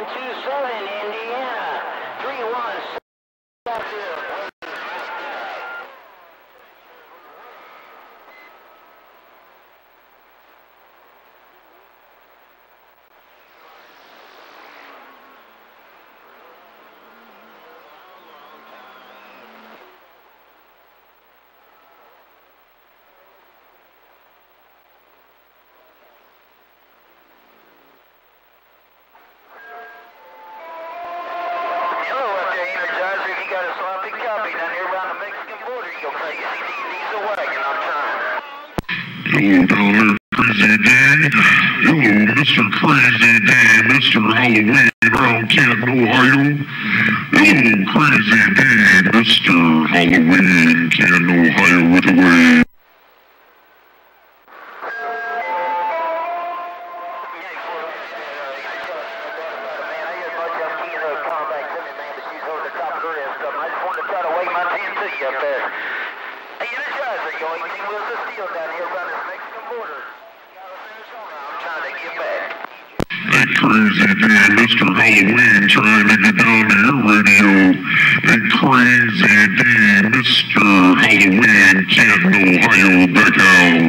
Audioman288, Indiana. 317 out there. Hello down there, Crazy D. Hello, Mr. Crazy D, Mr. Halloween around Canton, Ohio. Hello, Crazy D, Mr. Halloween, Canton, Ohio with a wave. Hey, Crazy D, Mr. Halloween trying to get down to your radio. Hey, Crazy D, Mr. Halloween, Canton, Ohio, back out.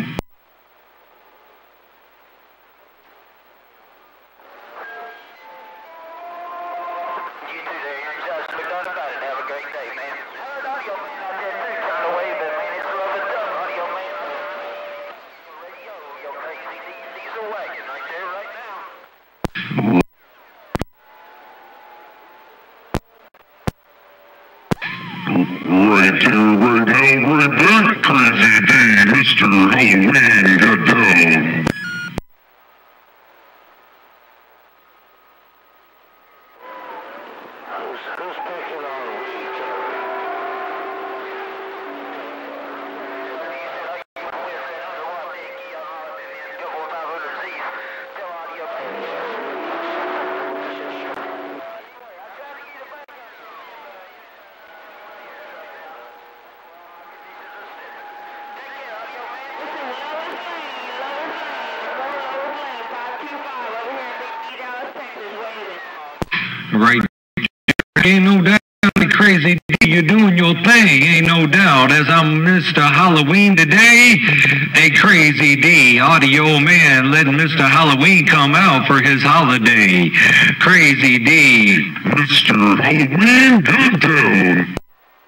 Right there, right now, right back, Crazy D, Mr. Halloween got down. Who's picking on weed? Right. Ain't no doubt, Crazy D, you're doing your thing, ain't no doubt. As I'm Mr. Halloween today, hey, Crazy D, Audio Man, letting Mr. Halloween come out for his holiday. Crazy D. Mr. Halloween got down.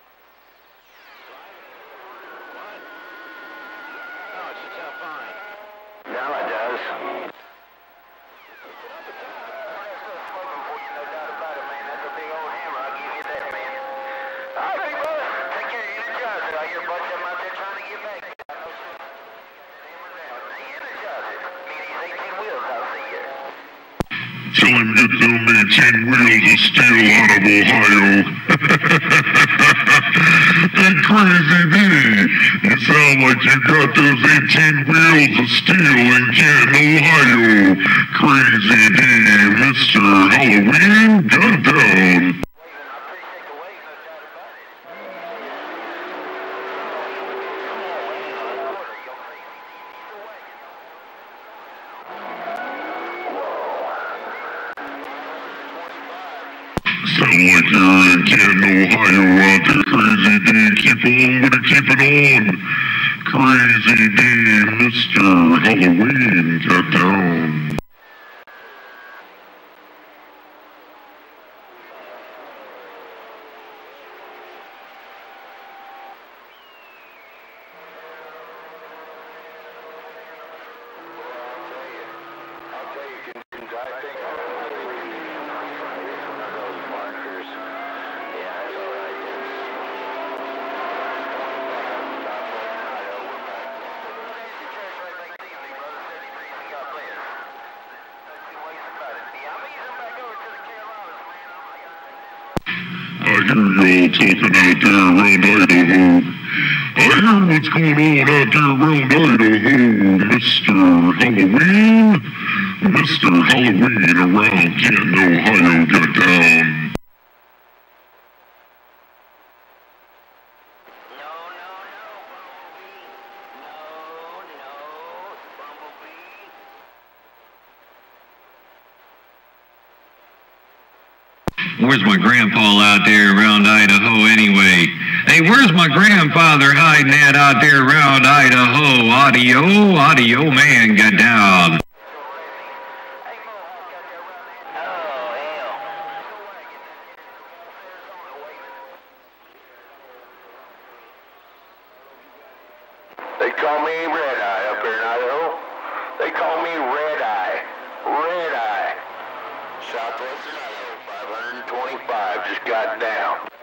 Tell him get them 18 wheels of steel out of Ohio. Hey, Crazy D, you sound like you got those 18 wheels of steel in Canton, Ohio. Crazy D, Mr. Halloween got down. Sound like you're in Canton, Ohio out there, Crazy D. Keep on with it, keep it on. Crazy D, Mr. Halloween got down. I hear y'all talking out there around Idaho. I hear what's going on out there around Idaho, Mr. Halloween. Mr. Halloween around Canton, Ohio got down. Where's my grandpa out there around Idaho anyway? Hey, where's my grandfather hiding at out there around Idaho? Audio man, get down. They call me Red Eye up here in Idaho. They call me Red Eye. Red Eye. Southwestern Idaho, 525, just got down.